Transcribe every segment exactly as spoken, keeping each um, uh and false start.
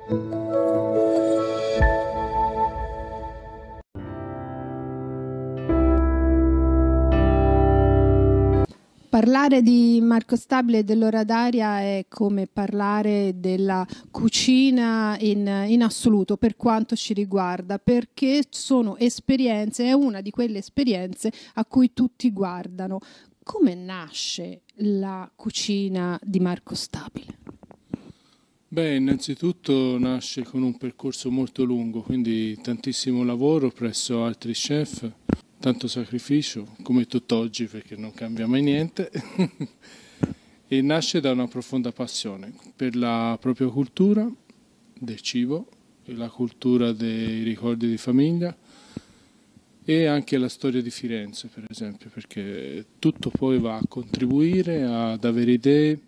Parlare di Marco Stabile e dell'Ora d'Aria è come parlare della cucina in, in assoluto per quanto ci riguarda, perché sono esperienze, è una di quelle esperienze a cui tutti guardano. Come nasce la cucina di Marco Stabile? Beh, innanzitutto nasce con un percorso molto lungo, quindi tantissimo lavoro presso altri chef, tanto sacrificio, come tutt'oggi perché non cambia mai niente, e nasce da una profonda passione per la propria cultura del cibo, e la cultura dei ricordi di famiglia e anche la storia di Firenze, per esempio, perché tutto poi va a contribuire ad avere idee,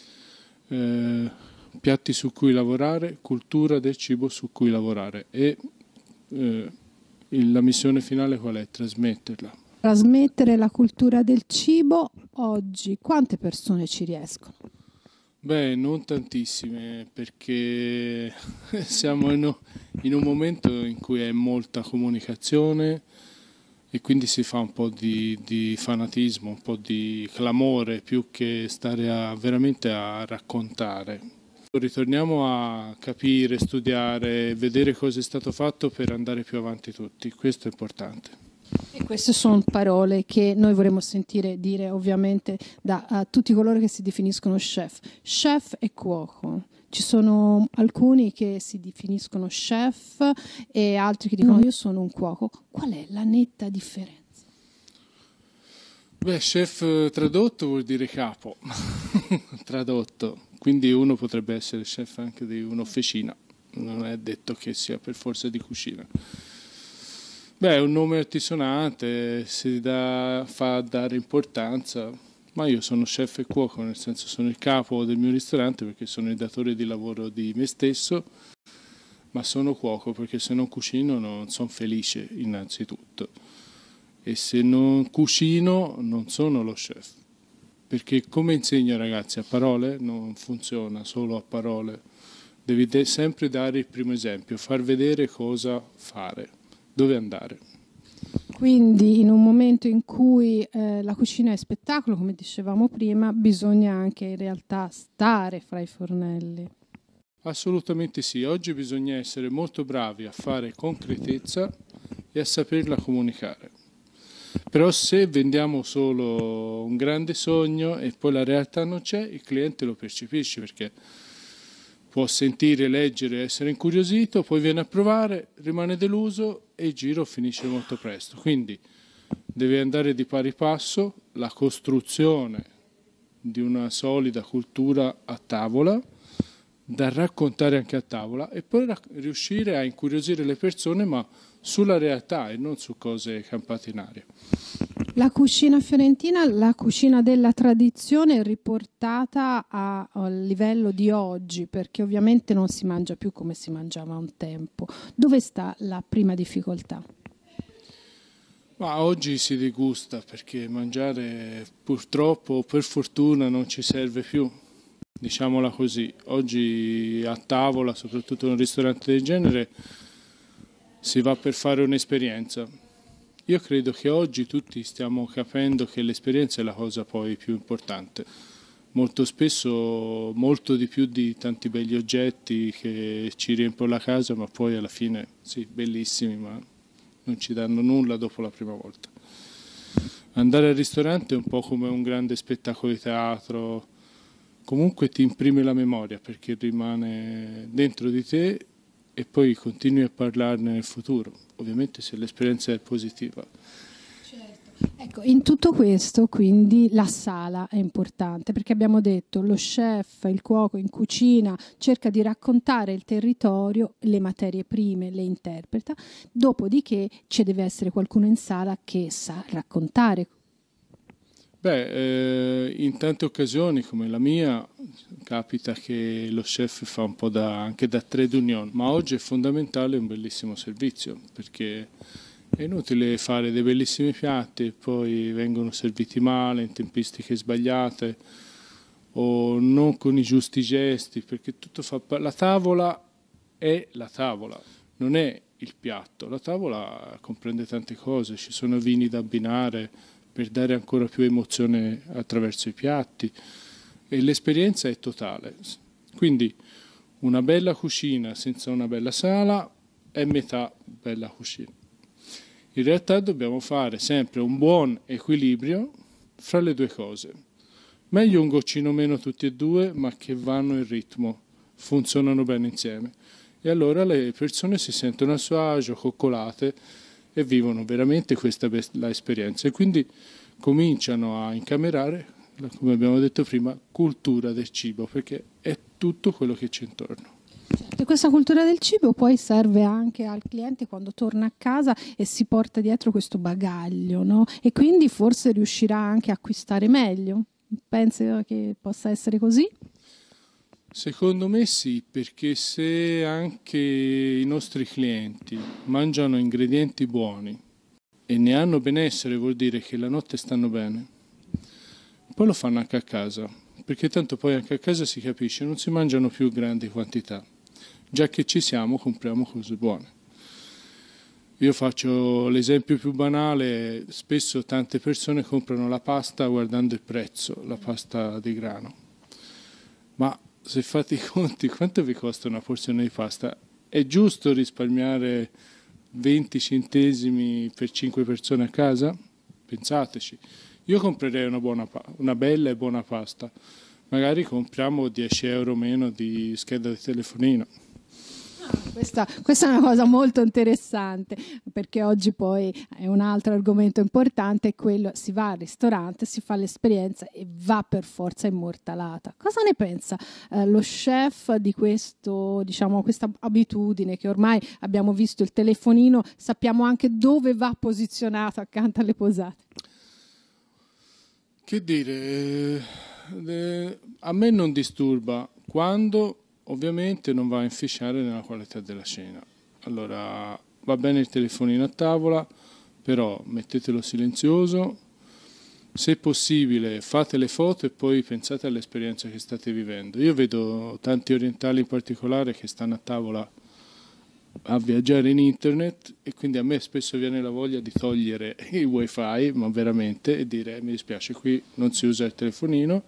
eh, piatti su cui lavorare, cultura del cibo su cui lavorare e eh, la missione finale qual è? Trasmetterla. Trasmettere la cultura del cibo oggi, quante persone ci riescono? Beh, non tantissime, perché siamo in, in un momento in cui è molta comunicazione e quindi si fa un po' di, di fanatismo, un po' di clamore, più che stare a, veramente a raccontare. Ritorniamo a capire, studiare, vedere cosa è stato fatto per andare più avanti tutti, questo è importante. E queste sono parole che noi vorremmo sentire dire ovviamente da uh, tutti coloro che si definiscono chef. Chef e cuoco. Ci sono alcuni che si definiscono chef e altri che dicono io sono un cuoco. Qual è la netta differenza? Beh, chef tradotto vuol dire capo, tradotto. Quindi uno potrebbe essere chef anche di un'officina, non è detto che sia per forza di cucina. Beh, è un nome altisonante, si dà, fa dare importanza, ma io sono chef e cuoco, nel senso sono il capo del mio ristorante perché sono il datore di lavoro di me stesso, ma sono cuoco perché se non cucino non sono felice innanzitutto. E se non cucino non sono lo chef. Perché come insegno ai ragazzi a parole non funziona solo a parole, devi de- sempre dare il primo esempio, far vedere cosa fare, dove andare. Quindi in un momento in cui eh, la cucina è spettacolo, come dicevamo prima, bisogna anche in realtà stare fra i fornelli. Assolutamente sì, oggi bisogna essere molto bravi a fare concretezza e a saperla comunicare. Però se vendiamo solo un grande sogno e poi la realtà non c'è, il cliente lo percepisce perché può sentire, leggere, essere incuriosito, poi viene a provare, rimane deluso e il giro finisce molto presto. Quindi deve andare di pari passo la costruzione di una solida cultura a tavola, da raccontare anche a tavola e poi riuscire a incuriosire le persone ma sulla realtà e non su cose campate in aria. La cucina fiorentina, la cucina della tradizione è riportata a, al livello di oggi, perché ovviamente non si mangia più come si mangiava un tempo. Dove sta la prima difficoltà? Ma oggi si degusta perché mangiare purtroppo o per fortuna non ci serve più, diciamola così. Oggi a tavola, soprattutto in un ristorante del genere, si va per fare un'esperienza. Io credo che oggi tutti stiamo capendo che l'esperienza è la cosa poi più importante. Molto spesso, molto di più di tanti begli oggetti che ci riempiono la casa, ma poi alla fine, sì, bellissimi, ma non ci danno nulla dopo la prima volta. Andare al ristorante è un po' come un grande spettacolo di teatro, comunque ti imprime la memoria perché rimane dentro di te e poi continui a parlarne nel futuro, ovviamente se l'esperienza è positiva. Certo. Ecco, in tutto questo quindi la sala è importante perché abbiamo detto lo chef, il cuoco in cucina cerca di raccontare il territorio, le materie prime le interpreta, dopodiché ci deve essere qualcuno in sala che sa raccontare. Beh, eh, in tante occasioni come la mia capita che lo chef fa un po' da, anche da trade union, ma oggi è fondamentale un bellissimo servizio perché è inutile fare dei bellissimi piatti e poi vengono serviti male, in tempistiche sbagliate o non con i giusti gesti, perché tutto fa... La tavola è la tavola, non è il piatto. La tavola comprende tante cose, ci sono vini da abbinare per dare ancora più emozione attraverso i piatti e l'esperienza è totale. Quindi una bella cucina senza una bella sala è metà bella cucina. In realtà dobbiamo fare sempre un buon equilibrio fra le due cose. Meglio un goccino meno tutti e due, ma che vanno in ritmo, funzionano bene insieme. E allora le persone si sentono a suo agio, coccolate e vivono veramente questa bella esperienza. E quindi cominciano a incamerare, come abbiamo detto prima, cultura del cibo, perché è tutto quello che c'è intorno. E questa cultura del cibo poi serve anche al cliente quando torna a casa e si porta dietro questo bagaglio, no? E quindi forse riuscirà anche a acquistare meglio. Pensi che possa essere così? Secondo me sì, perché se anche i nostri clienti mangiano ingredienti buoni e ne hanno benessere, vuol dire che la notte stanno bene. Poi lo fanno anche a casa, perché tanto poi anche a casa si capisce, non si mangiano più grandi quantità. Già che ci siamo, compriamo cose buone. Io faccio l'esempio più banale, spesso tante persone comprano la pasta guardando il prezzo, la pasta di grano. Ma se fate i conti, quanto vi costa una porzione di pasta? È giusto risparmiare venti centesimi per cinque persone a casa? Pensateci. Io comprerei una, buona, una bella e buona pasta. Magari compriamo dieci euro meno di scheda di telefonino. Questa, questa è una cosa molto interessante, perché oggi poi è un altro argomento importante, è quello: si va al ristorante, si fa l'esperienza e va per forza immortalata. Cosa ne pensa eh, lo chef di questo, diciamo, questa abitudine che ormai abbiamo visto il telefonino, sappiamo anche dove va posizionato accanto alle posate? Che dire, eh, a me non disturba quando ovviamente non va a inficiare nella qualità della cena. Allora va bene il telefonino a tavola, però mettetelo silenzioso, se possibile fate le foto e poi pensate all'esperienza che state vivendo. Io vedo tanti orientali in particolare che stanno a tavola a viaggiare in internet e quindi a me spesso viene la voglia di togliere il wifi, ma veramente, e dire mi dispiace, qui non si usa il telefonino.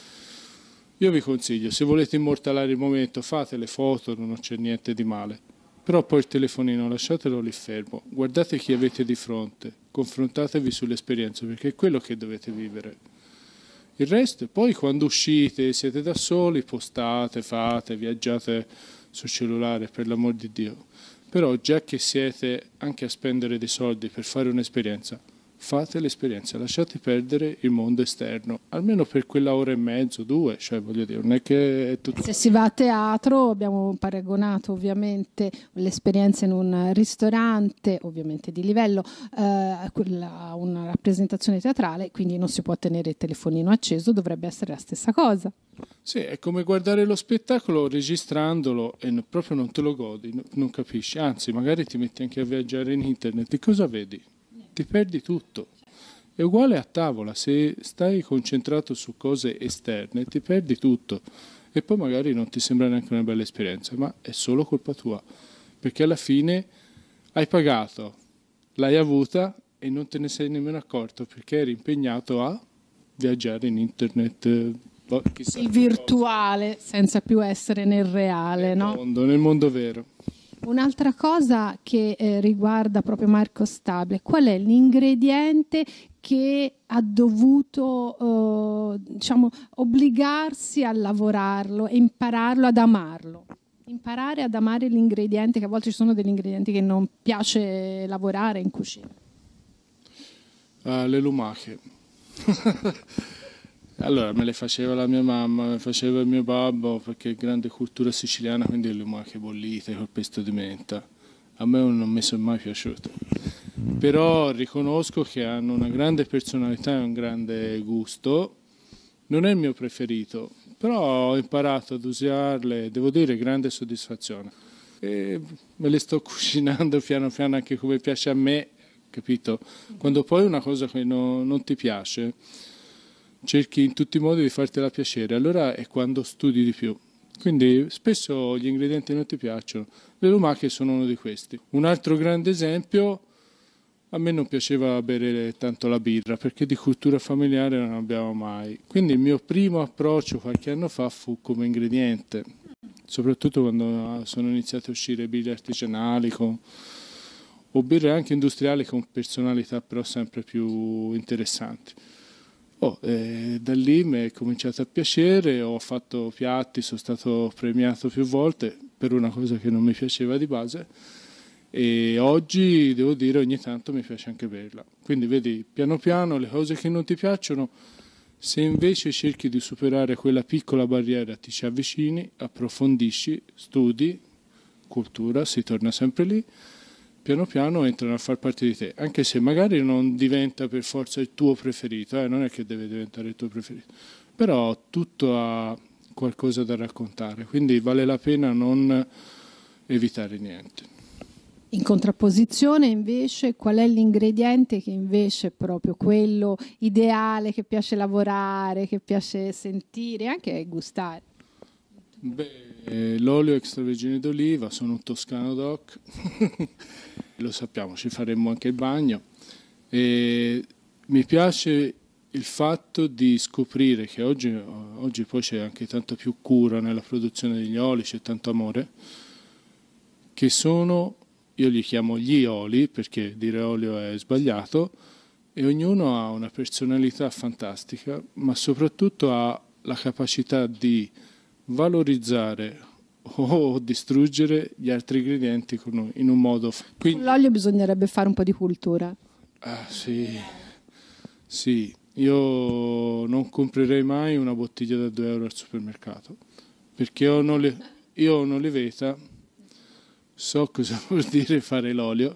Io vi consiglio, se volete immortalare il momento, fate le foto, non c'è niente di male. Però poi il telefonino lasciatelo lì fermo, guardate chi avete di fronte, confrontatevi sull'esperienza, perché è quello che dovete vivere. Il resto, poi quando uscite, siete da soli, postate, fate, viaggiate sul cellulare, per l'amor di Dio. Però già che siete anche a spendere dei soldi per fare un'esperienza, fate l'esperienza, lasciate perdere il mondo esterno, almeno per quella ora e mezzo, due, cioè voglio dire, non è che è tutto... Se si va a teatro, abbiamo paragonato ovviamente l'esperienza in un ristorante, ovviamente di livello, eh, a una rappresentazione teatrale, quindi non si può tenere il telefonino acceso, dovrebbe essere la stessa cosa. Sì, è come guardare lo spettacolo registrandolo e no, proprio non te lo godi, no, non capisci, anzi magari ti metti anche a viaggiare in internet e cosa vedi? Ti perdi tutto. È uguale a tavola, se stai concentrato su cose esterne ti perdi tutto e poi magari non ti sembra neanche una bella esperienza, ma è solo colpa tua, perché alla fine hai pagato, l'hai avuta e non te ne sei nemmeno accorto perché eri impegnato a viaggiare in internet. Chissà il virtuale cosa. Senza più essere nel reale, nel no? mondo, nel mondo vero. Un'altra cosa che eh, riguarda proprio Marco Stable, qual è l'ingrediente che ha dovuto eh, diciamo, obbligarsi a lavorarlo e impararlo ad amarlo? Imparare ad amare l'ingrediente, che a volte ci sono degli ingredienti che non piace lavorare in cucina. Uh, le lumache. Allora, me le faceva la mia mamma, me le faceva il mio babbo, perché è grande cultura siciliana, quindi le lumache bollite col pesto di menta. A me non mi sono mai piaciute. Però riconosco che hanno una grande personalità e un grande gusto. Non è il mio preferito, però ho imparato ad usarle, devo dire, grande soddisfazione. E me le sto cucinando piano piano anche come piace a me, capito? Quando poi una cosa che no, non ti piace, cerchi in tutti i modi di fartela piacere, allora è quando studi di più, Quindi spesso gli ingredienti non ti piacciono, le lumache sono uno di questi. Un altro grande esempio, a me non piaceva bere tanto la birra perché di cultura familiare non abbiamo mai. Quindi il mio primo approccio qualche anno fa fu come ingrediente, soprattutto quando sono iniziate a uscire birre artigianali con, o birre anche industriali con personalità però sempre più interessanti. Oh, eh, da lì mi è cominciato a piacere, ho fatto piatti, sono stato premiato più volte per una cosa che non mi piaceva di base e oggi devo dire ogni tanto mi piace anche berla. Quindi vedi, piano piano le cose che non ti piacciono, se invece cerchi di superare quella piccola barriera, ti ci avvicini, approfondisci, studi, cultura, si torna sempre lì, piano piano entrano a far parte di te, anche se magari non diventa per forza il tuo preferito, eh? Non è che deve diventare il tuo preferito, però tutto ha qualcosa da raccontare, quindi vale la pena non evitare niente. In contrapposizione invece qual è l'ingrediente che invece è proprio quello ideale, che piace lavorare, che piace sentire, anche gustare? Beh, l'olio extravergine d'oliva, sono un toscano doc, lo sappiamo, ci faremmo anche il bagno. E mi piace il fatto di scoprire che oggi, oggi poi c'è anche tanta più cura nella produzione degli oli, c'è tanto amore, che sono, io li chiamo gli oli perché dire olio è sbagliato, e ognuno ha una personalità fantastica, ma soprattutto ha la capacità di valorizzare o distruggere gli altri ingredienti in un modo. Quindi, con l'olio bisognerebbe fare un po' di cultura. Ah, sì, sì, io non comprerei mai una bottiglia da due euro al supermercato perché io non le, io ho un'oliveta, so cosa vuol dire fare l'olio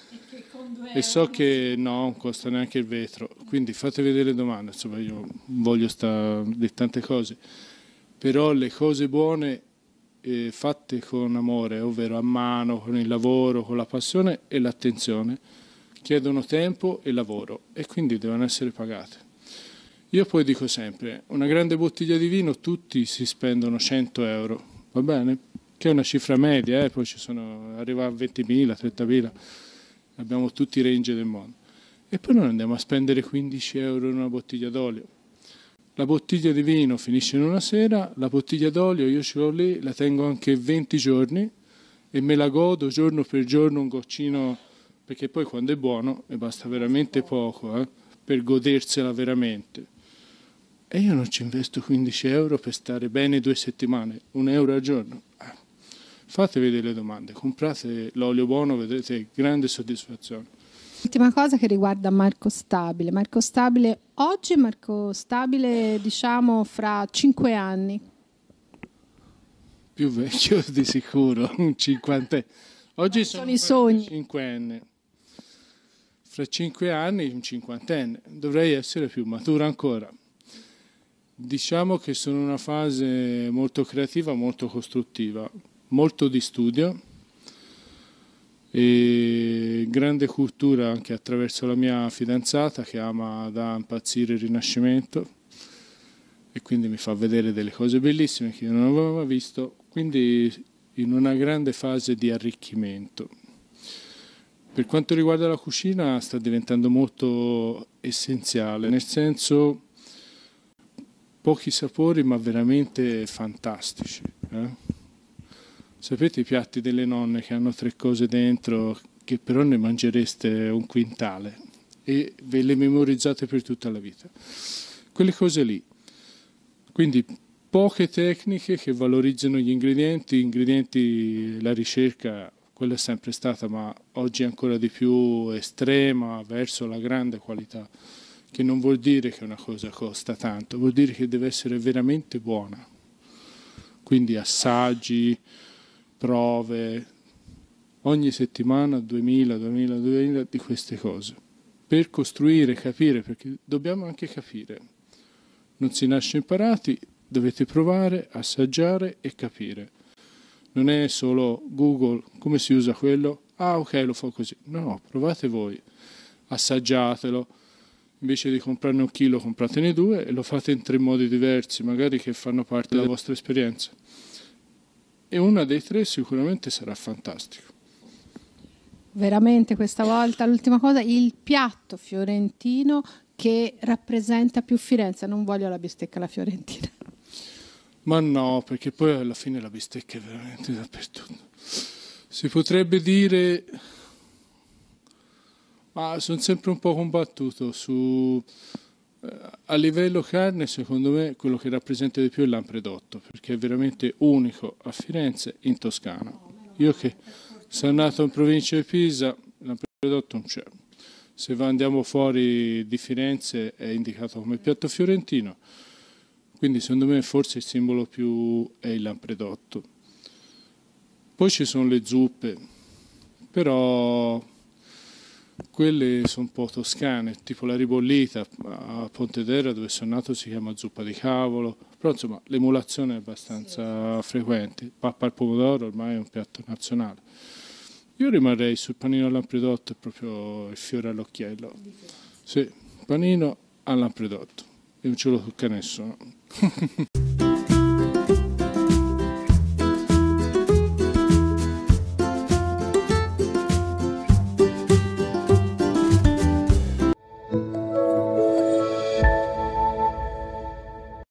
e so che no, non costa neanche il vetro, quindi fate vedere le domande, insomma io voglio stare di tante cose. Però le cose buone eh, fatte con amore, ovvero a mano, con il lavoro, con la passione e l'attenzione, chiedono tempo e lavoro e quindi devono essere pagate. Io poi dico sempre, una grande bottiglia di vino tutti si spendono cento euro, va bene? Che è una cifra media, eh? Poi ci sono, arriva a ventimila, trentamila, abbiamo tutti i range del mondo. E poi noi andiamo a spendere quindici euro in una bottiglia d'olio. La bottiglia di vino finisce in una sera, la bottiglia d'olio io ce l'ho lì, la tengo anche venti giorni e me la godo giorno per giorno un goccino, perché poi quando è buono e basta veramente poco eh, per godersela veramente. E io non ci investo quindici euro per stare bene due settimane, un euro al giorno. Eh, fate vedere le domande, comprate l'olio buono, vedrete grande soddisfazione. Ultima cosa che riguarda Marco Stabile. Marco Stabile oggi, Marco Stabile diciamo fra cinque anni. Più vecchio di sicuro, un cinquantenne. Oggi sono, sono i sogni. cinquenne. Fra cinque anni un cinquantenne. Dovrei essere più maturo ancora. Diciamo che sono in una fase molto creativa, molto costruttiva, molto di studio e grande cultura anche attraverso la mia fidanzata che ama da impazzire il Rinascimento e quindi mi fa vedere delle cose bellissime che io non avevo mai visto, quindi in una grande fase di arricchimento. Per quanto riguarda la cucina sta diventando molto essenziale, nel senso pochi sapori ma veramente fantastici. Eh? Sapete i piatti delle nonne che hanno tre cose dentro che però ne mangereste un quintale e ve le memorizzate per tutta la vita? Quelle cose lì. Quindi poche tecniche che valorizzano gli ingredienti, ingredienti, la ricerca, quella è sempre stata, ma oggi ancora di più estrema verso la grande qualità, che non vuol dire che una cosa costa tanto, vuol dire che deve essere veramente buona. Quindi assaggi, prove, ogni settimana duemila, duemila, duemila di queste cose, per costruire, capire, perché dobbiamo anche capire. Non si nasce imparati, dovete provare, assaggiare e capire. Non è solo Google, come si usa quello? Ah ok, lo fa così. No, provate voi, assaggiatelo. Invece di comprarne un chilo, compratene due e lo fate in tre modi diversi, magari che fanno parte della vostra esperienza. e una dei tre sicuramente sarà fantastico. Veramente questa volta, l'ultima cosa, il piatto fiorentino che rappresenta più Firenze. Non voglio la bistecca alla fiorentina. Ma no, perché poi alla fine la bistecca è veramente dappertutto. Si potrebbe dire, ma sono sempre un po' combattuto su, eh, a livello carne, secondo me quello che rappresenta di più è l'ampredotto, perché è veramente unico a Firenze, in Toscana. Io che sono nato in provincia di Pisa, l'ampredotto non c'è. Se andiamo fuori di Firenze è indicato come piatto fiorentino, quindi secondo me forse il simbolo più è il lampredotto. Poi ci sono le zuppe, però quelle sono un po' toscane, tipo la ribollita a Pontedera dove sono nato si chiama zuppa di cavolo, però insomma l'emulazione è abbastanza frequente. Pappa al pomodoro ormai è un piatto nazionale. Io rimarrei sul panino al lampredotto, è proprio il fiore all'occhiello. Sì, panino al lampredotto, e non ce lo tocca nessuno.